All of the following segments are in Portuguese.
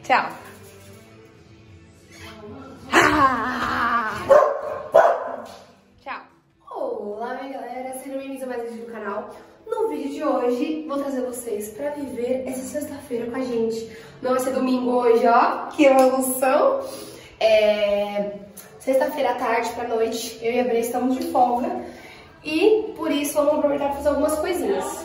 Tchau. Tchau. Olá, minha galera. Sejam bem-vindos a mais um vídeo do canal. No vídeo de hoje, vou trazer vocês pra viver essa sexta-feira com a gente. Não vai ser domingo hoje, ó. Que evolução. Sexta-feira à tarde pra noite, eu e a Bre estamos de folga. E, por isso, vamos aproveitar pra fazer algumas coisinhas.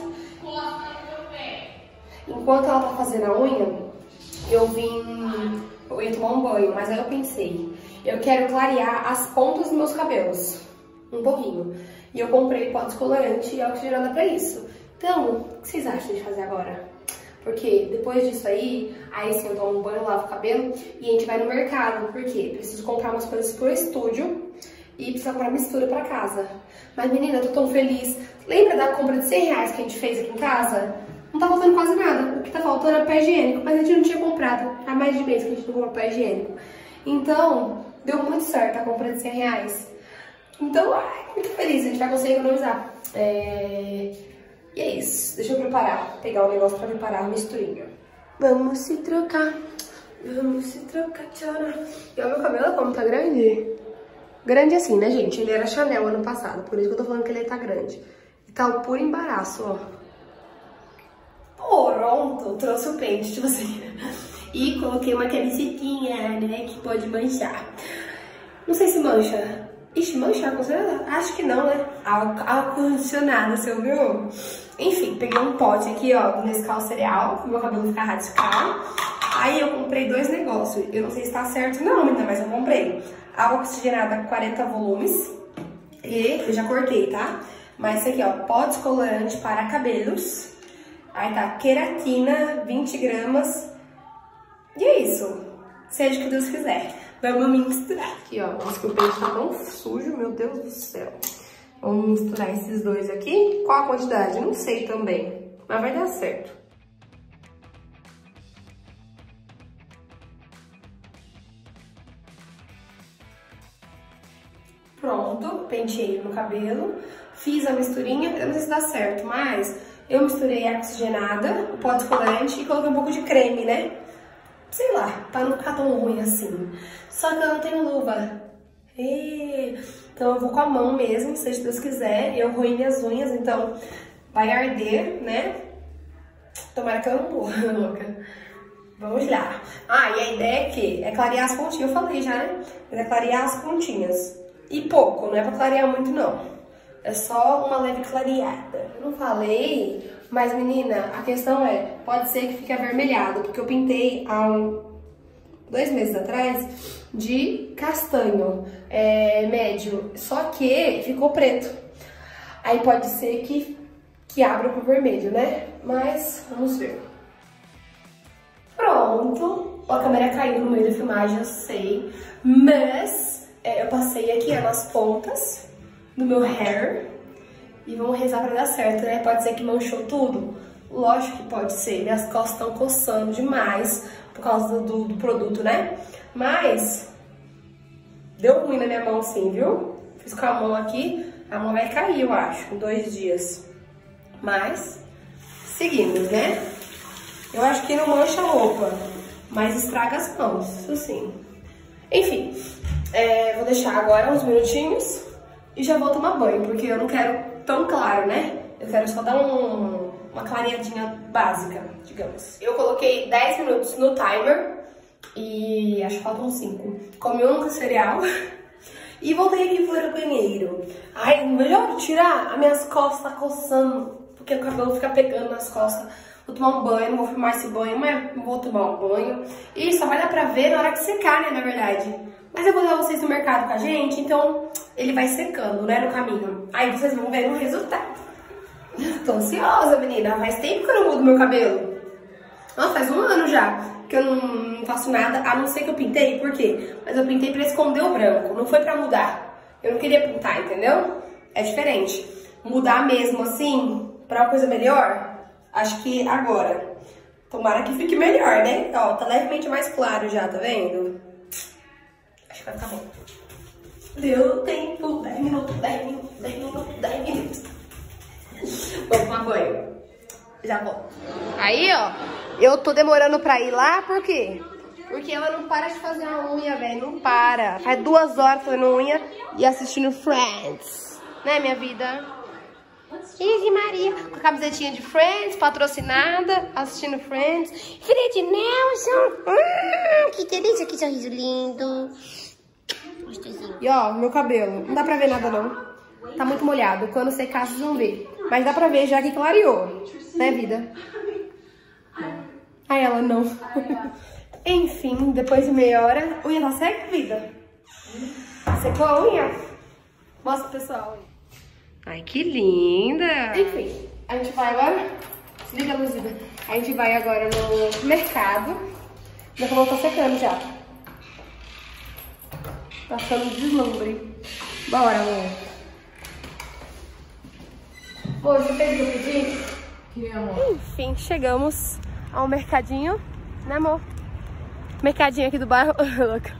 Enquanto ela tá fazendo a unha, eu ia tomar um banho, mas aí eu pensei, eu quero clarear as pontas dos meus cabelos, um pouquinho. E eu comprei pó descolorante e oxigenada pra isso. Então, o que vocês acham de fazer agora? Porque depois disso aí sim eu tomo um banho, lavo o cabelo e a gente vai no mercado. Por quê? Preciso comprar umas coisas pro estúdio e preciso comprar mistura pra casa. Mas menina, eu tô tão feliz. Lembra da compra de 100 reais que a gente fez aqui em casa? Não tá faltando quase nada. O que tá faltando é papel higiênico, mas a gente não tinha comprado. Há mais de mês que a gente não comprou papel higiênico. Então, deu muito certo a compra de 100 reais. Então, muito feliz, a gente vai conseguir economizar. E é isso. Deixa eu pegar o negócio pra preparar a misturinha. Vamos se trocar. Vamos se trocar, tchau. E o meu cabelo como tá grande? Grande assim, né, gente? Ele era Chanel ano passado, por isso que eu tô falando que ele tá grande. E tá o puro embaraço, ó. Pronto, trouxe o pente, tipo assim. E coloquei uma camisetinha, né, que pode manchar. Não sei se mancha. Ixi, mancha ar-condicionado? Acho que não, né? Ar-condicionado, você ouviu? Enfim, peguei um pote aqui, ó, do Nescau cereal, pro meu cabelo ficar radical. Aí eu comprei dois negócios. Eu não sei se tá certo não, menina, mas eu comprei. Água oxigenada 40 volumes. E eu já cortei, tá? Mas esse aqui, ó, pó descolorante para cabelos. Aí tá, queratina, 20 gramas. E é isso. Seja o que Deus quiser. Vamos misturar. Aqui, ó. Nossa, que o peixe tá tão sujo, meu Deus do céu. Vamos misturar esses dois aqui. Qual a quantidade? Não sei também. Mas vai dar certo. Pronto. Penteei no cabelo. Fiz a misturinha. Eu não sei se dá certo, mas eu misturei a oxigenada, o pó descolorante e coloquei um pouco de creme, né? Sei lá, pra não ficar tão ruim assim. Só que eu não tenho luva. Então eu vou com a mão mesmo, se Deus quiser. Eu roí minhas unhas, então vai arder, né? Tomara que eu não morra, louca. Vamos lá. E a ideia é que é clarear as pontinhas. Eu falei já, né? É clarear as pontinhas. E pouco, não é pra clarear muito, não. É só uma leve clareada. Eu não falei, mas menina, a questão é, pode ser que fique avermelhado, porque eu pintei há 2 meses atrás de castanho médio, só que ficou preto. Aí pode ser que abra pro vermelho, né? Mas vamos ver. Pronto. Ó, a câmera caiu no meio da filmagem, eu sei. Mas eu passei aqui nas pontas do meu hair. E vamos rezar pra dar certo, né? Pode ser que manchou tudo? Lógico que pode ser. Minhas costas estão coçando demais por causa do produto, né? Mas deu ruim na minha mão sim, viu? Fiz com a mão aqui, a mão vai cair, eu acho, em 2 dias. Mas seguimos, né? Eu acho que não mancha a roupa, mas estraga as mãos, isso sim. Enfim, vou deixar agora uns minutinhos e já vou tomar banho, porque eu não quero tão claro, né? Eu quero só dar uma clareadinha básica, digamos. Eu coloquei 10 minutos no timer e acho que faltam 5. Comi um cereal e voltei aqui para o banheiro. Ai, melhor tirar, as minhas costas tá coçando, porque o cabelo fica pegando nas costas. Vou tomar um banho, não vou filmar esse banho, mas vou tomar um banho. E só vai dar pra ver na hora que secar, né, na verdade. Mas eu vou levar vocês no mercado com a gente, então ele vai secando, né, no caminho. Aí vocês vão ver o resultado. Tô ansiosa, menina. Faz tempo que eu não mudo meu cabelo. Nossa, faz 1 ano já que eu não faço nada, a não ser que eu pintei. Por quê? Mas eu pintei pra esconder o branco, não foi pra mudar. Eu não queria pintar, entendeu? É diferente. Mudar mesmo assim, pra uma coisa melhor, acho que agora. Tomara que fique melhor, né? Ó, tá levemente mais claro já, tá vendo? Acho que vai ficar bom. Deu tempo, 10 minutos, 10 minutos, 10 minutos, 10 minutos. Vou tomar banho. Já volto. Aí, ó, eu tô demorando pra ir lá, por quê? Porque ela não para de fazer a unha, velho. Não para. Faz 2 horas fazendo unha e assistindo Friends. Né, minha vida? Ih, Maria. Com a camisetinha de Friends, patrocinada, assistindo Friends. Fred Nelson. Que delícia, que sorriso lindo. Gostosinho. E ó, meu cabelo. Não dá pra ver nada, não. Tá muito molhado. Quando secar, vocês vão ver. Mas dá pra ver já que clareou. Né, vida? Ah, ela não. Enfim, depois de meia hora, unha tá seca, vida? Secou a unha? Mostra pro pessoal. Ai, que linda! Enfim, a gente vai agora... Liga a luz, vida. A gente vai agora no mercado. Já que eu vou tá secando já. Tá ficando deslumbre. Bora, amor. Pô, você fez o que eu pedi? Que amor. Enfim, chegamos ao mercadinho, né, amor? Mercadinho aqui do bairro. Louca.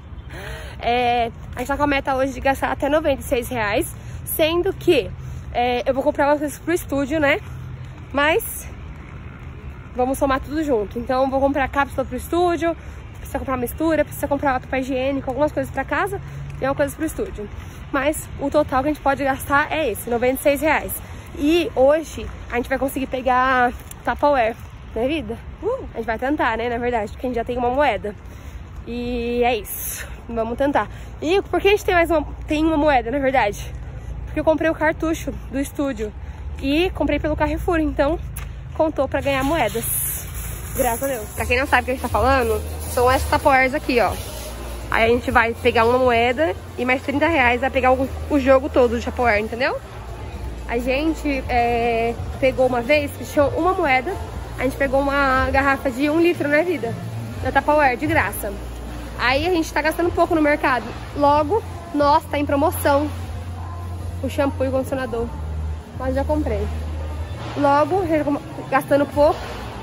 A gente tá com a meta hoje de gastar até R$96, sendo que eu vou comprar umas coisas pro estúdio, né? Mas vamos somar tudo junto. Então vou comprar cápsula pro estúdio, precisa comprar mistura, precisa comprar papel higiênico, algumas coisas pra casa e algumas coisas pro estúdio. Mas o total que a gente pode gastar é esse, R$96. E hoje a gente vai conseguir pegar Tupperware, né, vida? A gente vai tentar, né, na verdade, porque a gente já tem uma moeda. E é isso, vamos tentar. E por que a gente tem uma moeda, na verdade? Porque eu comprei o cartucho do estúdio e comprei pelo Carrefour, então contou pra ganhar moedas. Graças a Deus. Pra quem não sabe o que a gente tá falando, são essas Tupperwares aqui, ó. Aí a gente vai pegar uma moeda e mais R$30 vai pegar o jogo todo de Tupperware, entendeu? A gente pegou uma vez, que tinha uma moeda, a gente pegou uma garrafa de 1 litro, né, vida? Da Tupperware, de graça. Aí a gente tá gastando pouco no mercado. Logo, nossa, tá em promoção o shampoo e o condicionador. Mas já comprei. Logo, gastando pouco.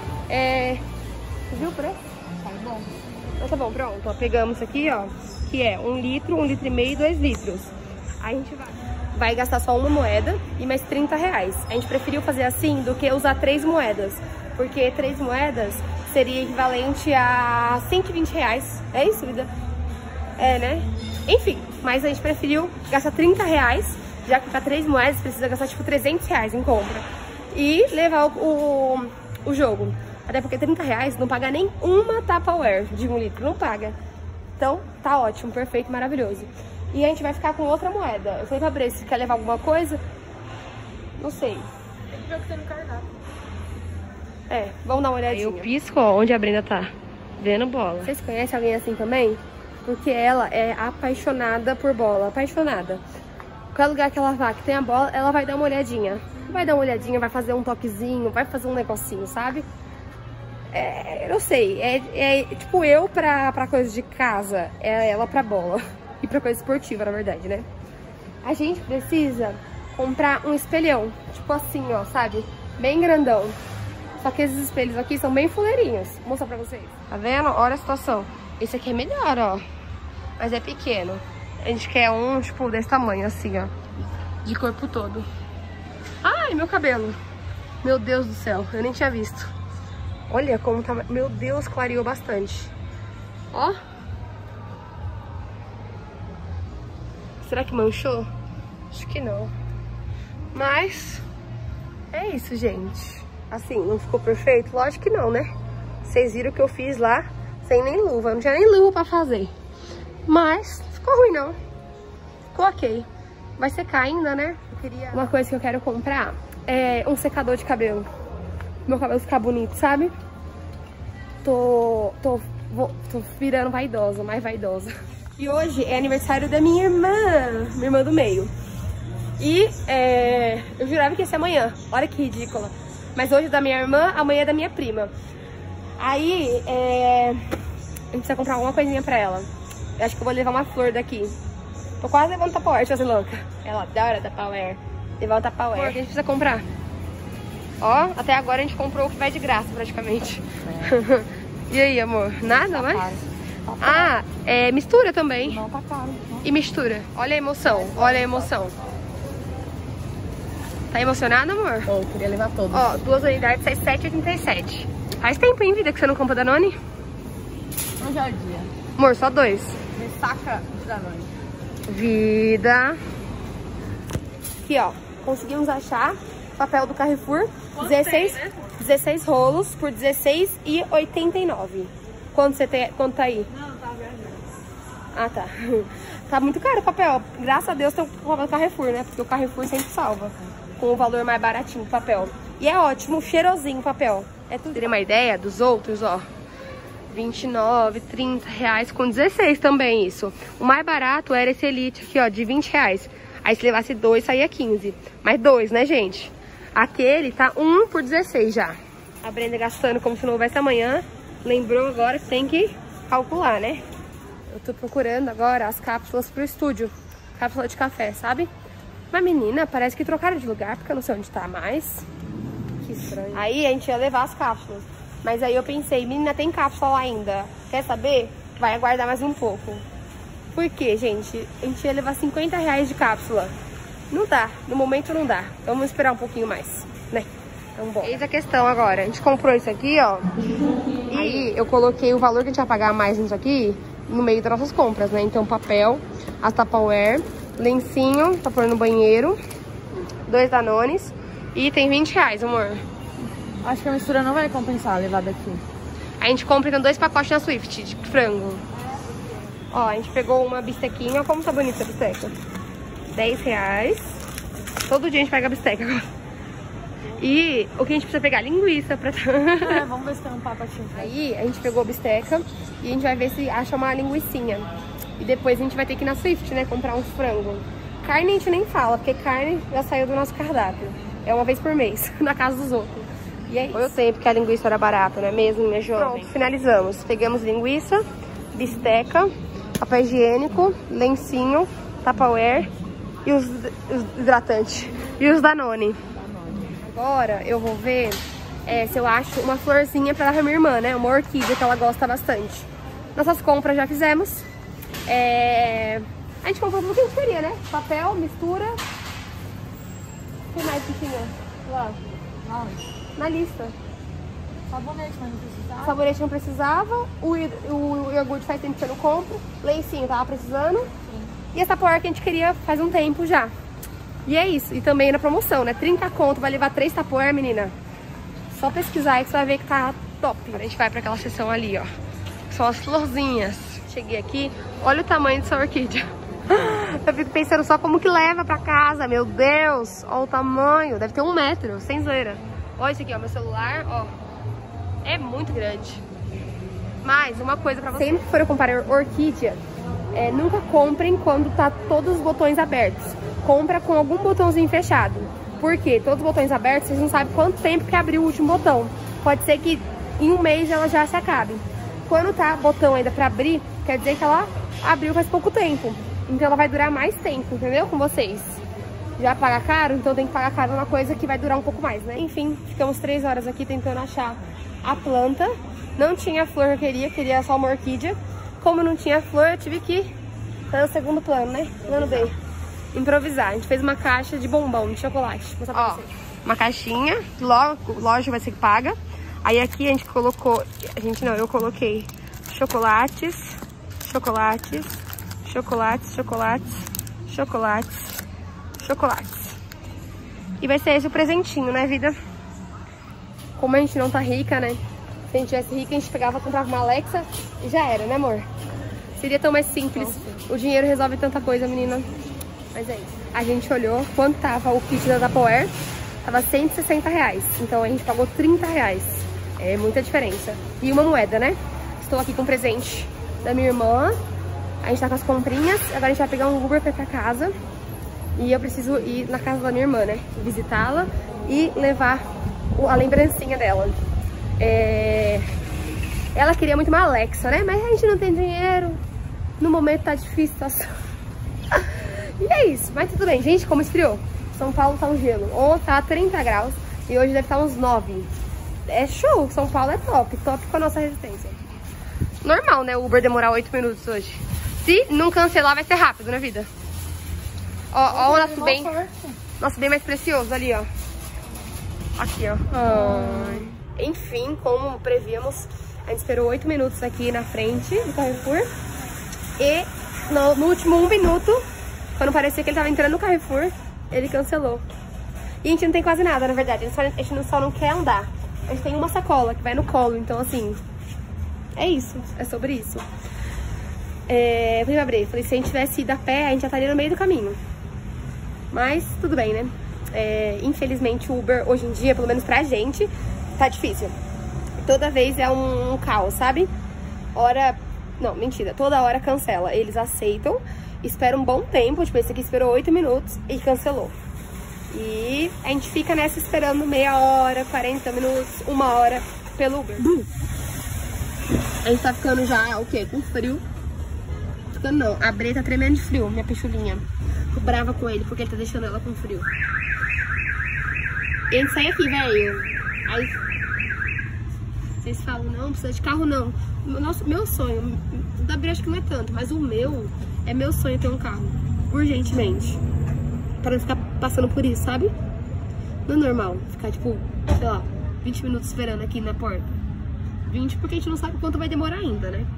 Viu o preço? Tá bom. Então tá bom, pronto. Ó, pegamos aqui, ó, que é 1 litro, 1,5 litro e 2 litros. Aí a gente vai gastar só uma moeda e mais R$30. A gente preferiu fazer assim do que usar 3 moedas. Porque 3 moedas seria equivalente a R$120. É isso, vida? É, né? Enfim, mas a gente preferiu gastar R$30, já que para 3 moedas precisa gastar tipo R$300 em compra. E levar o jogo. Até porque R$30 não paga nem uma Tupperware de 1 litro, não paga. Então, tá ótimo, perfeito, maravilhoso. E a gente vai ficar com outra moeda. Eu falei pra Bre, se quer levar alguma coisa? Não sei. Tem que ver o que tem no cardápio. Vamos dar uma olhadinha. Eu pisco, ó, onde a Brenda tá vendo bola. Vocês conhecem alguém assim também? Porque ela é apaixonada por bola, apaixonada. Qualquer lugar que ela vá, que tem a bola, ela vai dar uma olhadinha. Vai dar uma olhadinha, vai fazer um toquezinho, vai fazer um negocinho, sabe? Eu não sei, tipo eu pra coisa de casa, ela pra bola. E pra coisa esportiva, na verdade, né? A gente precisa comprar um espelhão, tipo assim, ó, sabe? Bem grandão. Só que esses espelhos aqui são bem fuleirinhos. Vou mostrar pra vocês. Tá vendo? Olha a situação. Esse aqui é melhor, ó. Mas é pequeno. A gente quer um, tipo, desse tamanho, assim, ó. De corpo todo. Ai, meu cabelo. Meu Deus do céu, eu nem tinha visto. Olha como tá... Meu Deus, clareou bastante. Ó. Será que manchou? Acho que não. Mas... é isso, gente. Assim, não ficou perfeito? Lógico que não, né? Vocês viram que eu fiz lá sem nem luva. Não tinha nem luva pra fazer. Mas não ficou ruim, não. Ficou ok. Vai secar ainda, né? Uma coisa que eu quero comprar é um secador de cabelo. Meu cabelo ficar bonito, sabe? Tô virando vaidosa, mais vaidosa. E hoje é aniversário da minha irmã do meio. E eu jurava que ia ser amanhã. Olha que ridícula. Mas hoje é da minha irmã, amanhã é da minha prima. Aí, a gente precisa comprar alguma coisinha pra ela. Eu acho que eu vou levar uma flor daqui. Tô quase levando Tupperware, deixa eu ser louca. Ela adora Tupperware. Levar o Tupperware. O que a gente precisa comprar? Ó, até agora a gente comprou o que vai de graça, praticamente. E aí, amor? Nada mais? Ah, mistura também. Não, tá caro. E mistura. Olha a emoção, olha a emoção. Tá emocionada, amor? Eu queria levar todos. Ó, 2 unidades, sai R$7,87. Faz tempo, hein, vida, que você não compra Danone? Hoje é o dia. Amor, só 2. Ressaca da noite. Vida. Aqui, ó. Conseguimos achar papel do Carrefour. 16 rolos por R$16,89. Quanto você tem? Quanto tá aí? Não, tá verdade. Ah, tá. Tá muito caro o papel. Graças a Deus tem o papel do Carrefour, né? Porque o Carrefour sempre salva. Com o valor mais baratinho do papel. E é ótimo, cheirosinho o papel. É tudo. Teria uma ideia dos outros, ó. 29, 30 reais com 16 também isso. O mais barato era esse Elite aqui, ó, de 20 reais. Aí se levasse 2, saía 15. Mas 2, né, gente? Aquele tá 1 por 16 já. A Brenda gastando como se não houvesse amanhã. Lembrou agora que tem que calcular, né? Eu tô procurando agora as cápsulas pro estúdio. Cápsula de café, sabe? Mas menina, parece que trocaram de lugar, porque eu não sei onde tá mais. Que estranho. Aí a gente ia levar as cápsulas. Mas aí eu pensei, menina, tem cápsula lá ainda. Quer saber? Vai aguardar mais um pouco. Por quê, gente? A gente ia levar 50 reais de cápsula. Não dá, no momento não dá. Então vamos esperar um pouquinho mais, né? Então bom. Eis a questão agora. A gente comprou isso aqui, ó. E aí eu coloquei o valor que a gente vai pagar a mais nisso aqui no meio das nossas compras, né? Então papel, as Tupperware, lencinho pra pôr no banheiro, 2 Danones e tem 20 reais, amor. Acho que a mistura não vai compensar levar daqui. A gente compra então 2 pacotes na Swift de frango. Ó, a gente pegou uma bistequinha. Olha como tá bonita a bisteca. 10 reais. Todo dia a gente pega a bisteca agora. E o que a gente precisa pegar? Linguiça pra... Vamos ver se tem um pacotinho. Aí a gente pegou a bisteca e a gente vai ver se acha uma linguicinha. E depois a gente vai ter que ir na Swift, né? Comprar uns frango. Carne a gente nem fala, porque carne já saiu do nosso cardápio. É uma vez por mês, na casa dos outros. E é isso. Foi o tempo que a linguiça era barata, não é mesmo, minha jovem? Pronto, finalizamos. Pegamos linguiça, bisteca, papel higiênico, lencinho, Tupperware e os hidratantes. E os Danone. Agora eu vou ver se eu acho uma florzinha pra dar pra minha irmã, né? Uma orquídea que ela gosta bastante. Nossas compras já fizemos. A gente comprou tudo que a gente queria, né? Papel, mistura. O que mais que tinha? Lá. Na lista. Sabonete, mas não precisava. Sabonete não precisava. O iogurte faz tempo que eu não compro. Lencinho tava precisando. Sim. E essa Tupperware que a gente queria faz um tempo já. E é isso. E também na promoção, né? 30 conto, vai levar 3 Tupperware, menina. Só pesquisar aí que você vai ver que tá top. Agora a gente vai pra aquela seção ali, ó. Que são as florzinhas. Cheguei aqui. Olha o tamanho dessa orquídea. Eu fico pensando só como que leva pra casa. Meu Deus. Olha o tamanho. Deve ter 1 metro, sem zoeira. Olha isso aqui, ó. Meu celular, ó. É muito grande. Mas uma coisa pra vocês. Sempre que forem comprar orquídea, nunca comprem quando tá todos os botões abertos. Compra com algum botãozinho fechado. Por quê? Todos os botões abertos, vocês não sabem quanto tempo que abriu o último botão. Pode ser que em 1 mês ela já se acabe. Quando tá botão ainda pra abrir, quer dizer que ela abriu faz pouco tempo. Então ela vai durar mais tempo, entendeu? Com vocês. Já paga caro, então tem que pagar caro numa coisa que vai durar um pouco mais, né? Enfim, ficamos 3 horas aqui tentando achar a planta. Não tinha a flor que eu queria só uma orquídea. Como não tinha flor, eu tive que fazer o segundo plano, né? Plano B. Improvisar. A gente fez uma caixa de bombom, de chocolate. Vou mostrar pra vocês. Uma caixinha, lógico vai ser que paga. Aí aqui a gente colocou, eu coloquei chocolates, chocolates, chocolates, chocolates, chocolates, chocolates. E vai ser esse o presentinho, né, vida? Como a gente não tá rica, né? Se a gente tivesse rica, a gente pegava, comprava uma Alexa e já era, né, amor? Seria tão mais simples. O dinheiro resolve tanta coisa, menina. Mas é isso. A gente olhou quanto tava o kit da Tupperware. Tava 160 reais. Então a gente pagou 30 reais. É muita diferença. E uma moeda, né? Estou aqui com o presente da minha irmã. A gente tá com as comprinhas. Agora a gente vai pegar um Uber pra ir pra casa. E eu preciso ir na casa da minha irmã, né? Visitá-la e levar a lembrancinha dela. Ela queria muito uma Alexa, né? Mas a gente não tem dinheiro. No momento tá difícil a situação. E é isso. Mas tudo bem, gente. Como esfriou? São Paulo tá um gelo. Ontem tá 30 graus e hoje deve estar uns 9. É show. São Paulo é top. Top com a nossa resistência. Normal, né? O Uber demorar 8 minutos hoje. Se não cancelar, vai ser rápido, né, vida? Ó o nosso bem. Nosso bem mais precioso ali, ó. Aqui, ó. Enfim, como prevíamos, A gente esperou 8 minutos aqui na frente do Carrefour. E no último 1 minuto, quando parecia que ele tava entrando no Carrefour, ele cancelou. E a gente não tem quase nada, na verdade. A gente só não quer andar. A gente tem uma sacola que vai no colo, então assim... É isso, é sobre isso. Falei, se a gente tivesse ido a pé, a gente já estaria no meio do caminho. Mas tudo bem, né? Infelizmente o Uber, hoje em dia, pelo menos pra gente, tá difícil. Toda vez é um caos, sabe? Não, mentira, toda hora cancela. Eles aceitam, esperam um bom tempo, tipo, esse aqui esperou 8 minutos e cancelou. E a gente fica nessa esperando meia hora, 40 minutos, 1 hora pelo Uber. A gente tá ficando já, o quê? Com frio. Ficando não, a Bre tá tremendo de frio, minha pichulinha. Tô brava com ele porque ele tá deixando ela com frio. E a gente sai aqui, velho. Aí vocês falam, não, precisa de carro não. Meu sonho, o da Bre acho que não é tanto, mas o meu sonho ter um carro. Urgentemente. Pra não ficar passando por isso, sabe? Não é normal ficar, tipo, sei lá, 20 minutos esperando aqui na porta. 20 porque a gente não sabe quanto vai demorar ainda, né?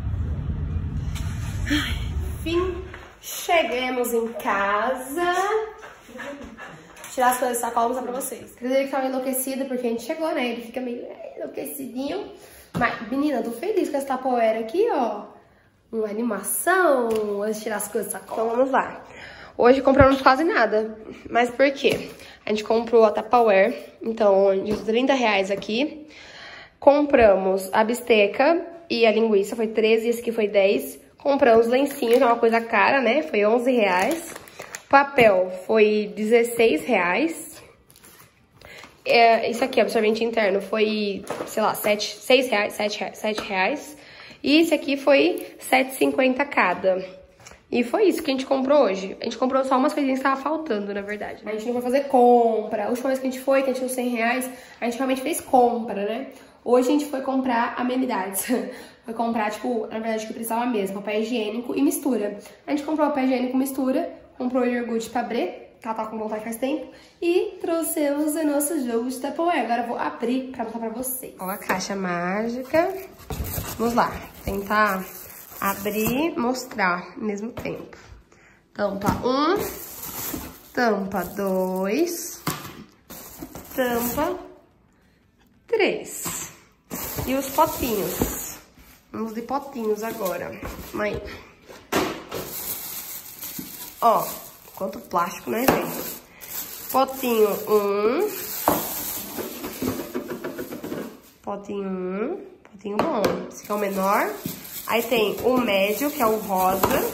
Enfim, chegamos em casa. Vou tirar as coisas da sacola e mostrar pra vocês. Quer dizer que tava enlouquecido porque a gente chegou, né? Ele fica meio enlouquecidinho. Mas, menina, tô feliz com essa Tupperware aqui, ó. Uma animação. Vamos tirar as coisas da sacola. Então vamos lá. Hoje compramos quase nada. Mas por quê? A gente comprou a Tupperware. Então, de R$30 aqui. Compramos a bisteca e a linguiça. Foi 13 e esse aqui foi 10. Compramos lencinhos, é uma coisa cara, né? Foi R$11. Papel foi R$16. Isso aqui, absorvente interno, foi, sei lá, R$7. E esse aqui foi R$7,50 cada. E foi isso que a gente comprou hoje. A gente comprou só umas coisinhas que estavam faltando, na verdade. A gente não foi fazer compra. A última vez que a gente foi, que a gente tinha R$100, a gente realmente fez compra, né? Hoje a gente foi comprar amenidades. Foi comprar, tipo, na verdade, o que precisava mesmo, papel higiênico e mistura. A gente comprou papel higiênico e mistura, comprou iogurte pra Bre, que ela tá com vontade faz tempo, e trouxemos o nosso jogo de Tupperware. Agora eu vou abrir pra mostrar pra vocês. Ó a caixa mágica. Vamos lá, tentar abrir e mostrar ao mesmo tempo. Tampa 1, tampa 2, tampa 3. E os potinhos. Vamos de potinhos agora. Mãe. Ó, quanto plástico, né, gente? Potinho 1. Potinho 1. Potinho bom. Esse aqui é o menor. Aí tem o médio, que é o rosa.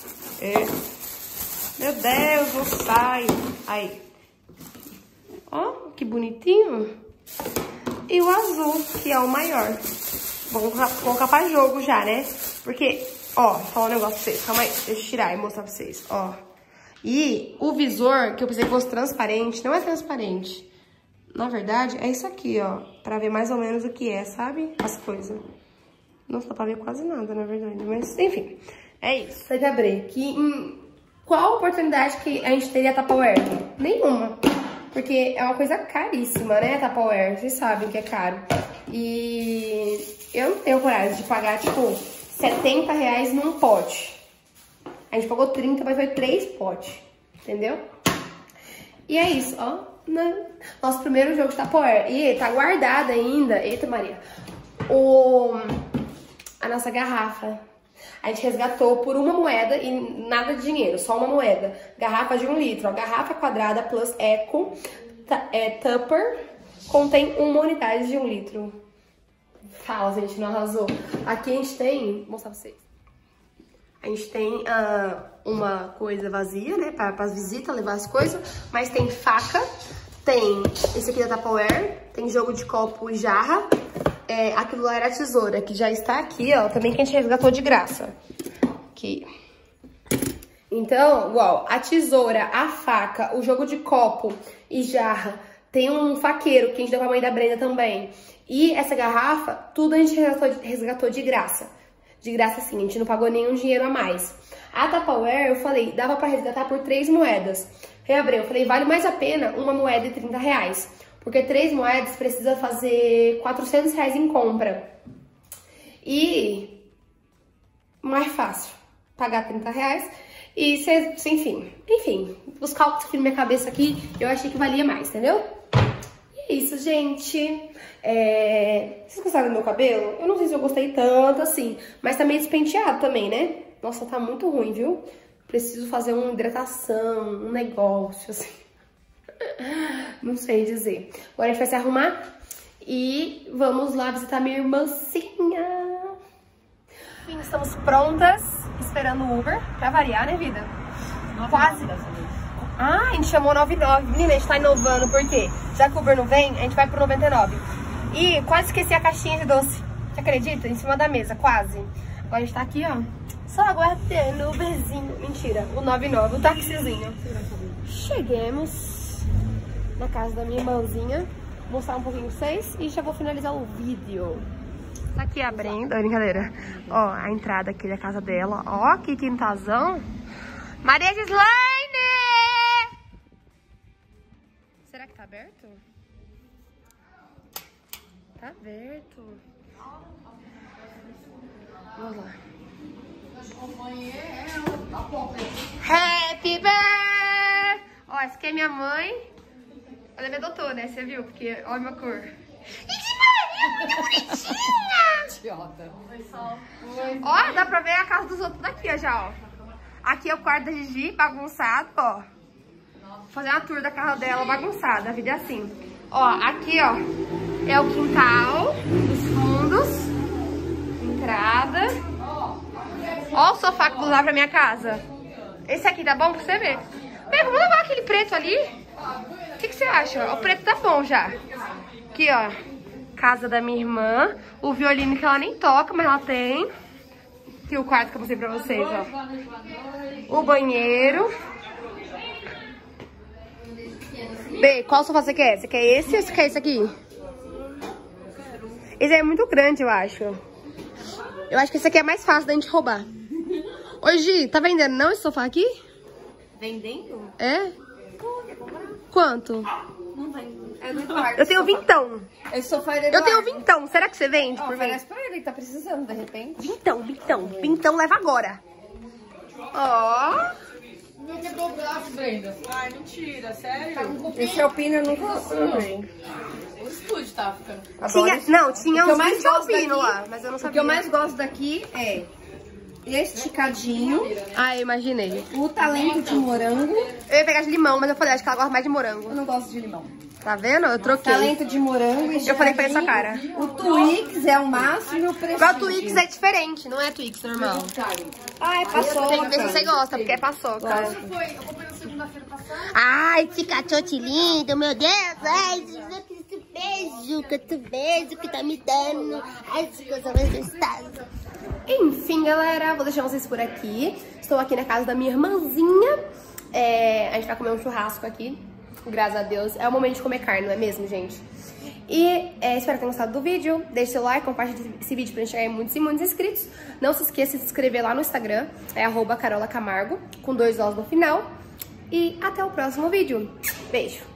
Meu Deus, não sai. Aí. Ó, que bonitinho. E o azul, que é o maior. Vamos colocar pra jogo já, né? Porque, ó, vou falar um negócio pra vocês. Calma aí, deixa eu tirar e mostrar pra vocês, ó. E o visor, que eu pensei que fosse transparente, não é transparente. Na verdade, é isso aqui, ó. Pra ver mais ou menos o que é, sabe? As coisas. Não dá pra ver quase nada, na verdade. Mas, enfim, é isso. Você vai abrir que qual oportunidade que a gente teria Tupperware? Nenhuma. Porque é uma coisa caríssima, né, Tupperware? Vocês sabem que é caro. E eu não tenho coragem de pagar, tipo, R$70 num pote. A gente pagou 30, mas foi 3 potes. Entendeu? E é isso, ó. Nosso primeiro jogo de Tupperware. E tá guardado ainda. Eita, Maria. A nossa garrafa. A gente resgatou por uma moeda e nada de dinheiro, só uma moeda. Garrafa de 1 litro, ó. Garrafa quadrada plus eco, Tupper, contém 1 unidade de 1 litro. Fala, gente, não arrasou. Aqui a gente tem, vou mostrar pra vocês. A gente tem uma coisa vazia, né, para as visitas, levar as coisas. Mas tem faca, tem esse aqui da Tupperware, tem jogo de copo e jarra. Aquilo lá era a tesoura, que já está aqui, ó, também que a gente resgatou de graça. Aqui. Então, igual, a tesoura, a faca, o jogo de copo e jarra, tem um faqueiro que a gente deu pra mãe da Brenda também. E essa garrafa, tudo a gente resgatou de graça. De graça sim, a gente não pagou nenhum dinheiro a mais. A Tupperware, eu falei, dava pra resgatar por 3 moedas. Eu falei, vale mais a pena uma moeda de R$30. Porque 3 moedas precisa fazer R$400 em compra. E mais fácil pagar R$30 e ser, enfim, os cálculos aqui na minha cabeça aqui, eu achei que valia mais, entendeu? E é isso, gente. Vocês gostaram do meu cabelo? Eu não sei se eu gostei tanto assim, mas tá meio despenteado também, né? Nossa, tá muito ruim, viu? Preciso fazer uma hidratação, um negócio, assim. Não sei dizer. Agora a gente vai se arrumar e vamos lá visitar minha irmãzinha. Enfim, estamos prontas, esperando o Uber, pra variar, né, vida? Quase. Ah, a gente chamou 99. Menina, a gente tá inovando, por quê? Já que o Uber não vem, a gente vai pro 99. E quase esqueci a caixinha de doce. Você acredita? Em cima da mesa, quase. Agora a gente tá aqui, ó. Só aguardando o Uberzinho. Mentira, o 99, o taxizinho. Chegamos na casa da minha irmãzinha. Vou mostrar um pouquinho pra vocês e já vou finalizar o vídeo. Tá aqui a Brenda, brincadeira. Ó, a entrada aqui da casa dela. Ó, que quintalzão. Maria Gislaine! Será que tá aberto? Tá aberto. Vamos lá. Happy birthday! Ó, essa aqui é minha mãe. Ela me adotou, né? Você viu? Porque olha a minha cor. Muito bonitinha! Ó, dá pra ver a casa dos outros daqui, ó, já, ó. Aqui é o quarto da Gigi, bagunçado, ó. Vou fazer uma tour da casa dela bagunçada, a vida é assim. Ó, aqui, ó, é o quintal, os fundos, entrada. Ó o sofá que vou usar pra minha casa. Esse aqui tá bom pra você ver? Bem, vamos levar aquele preto ali? O que você acha? O preto tá bom já. Aqui, ó, casa da minha irmã. O violino que ela nem toca, mas ela tem. Aqui o quarto que eu mostrei pra vocês, ó. O banheiro. Bê, qual sofá você quer? Você quer esse ou você quer esse aqui? Esse é muito grande, eu acho. Eu acho que esse aqui é mais fácil da gente roubar. Oi, Gi, tá vendendo não esse sofá aqui? Vendendo? É? Quanto? Não vendo. É do Eduardo. Eu tenho vintão. Esse sofá é do Eduardo. Eu tenho vintão. Será que você vende por vez? Parece pra ele, tá precisando, de repente. Vintão. Vintão leva agora. Ó. Meu quebrou o braço, Brenda. Ai, mentira, sério? Esse alpino eu nunca usei. O estúdio tá ficando. Tinha uns 20 alpino lá, mas eu não O que sabia. eu mais gosto daqui é esticadinho, Ah, eu imaginei. o talento de morango. Eu ia pegar de limão, mas eu falei, acho que ela gosta mais de morango. Eu não gosto de limão. Tá vendo? Eu troquei. Talento de morango, Eu falei pra essa cara. O Twix é o máximo e o Prestígio. Mas o Twix é diferente, não é Twix normal. Ah, é paçoca. Tem que ver se você gosta, porque é paçoca. Eu comprei na segunda-feira passada. Ai, esse cachote lindo, meu Deus. Ai, que beijo que tá me dando. Ai, que coisa mais gostosa. Enfim, galera, vou deixar vocês por aqui. Estou aqui na casa da minha irmãzinha. A gente vai comer um churrasco aqui. Graças a Deus. É o momento de comer carne, não é mesmo, gente? E espero que tenham gostado do vídeo. Deixe seu like, compartilhe esse vídeo pra gente chegar em muitos e muitos inscritos. Não se esqueça de se inscrever lá no Instagram. É @CarolaCamargo, com 2 Os no final. E até o próximo vídeo. Beijo!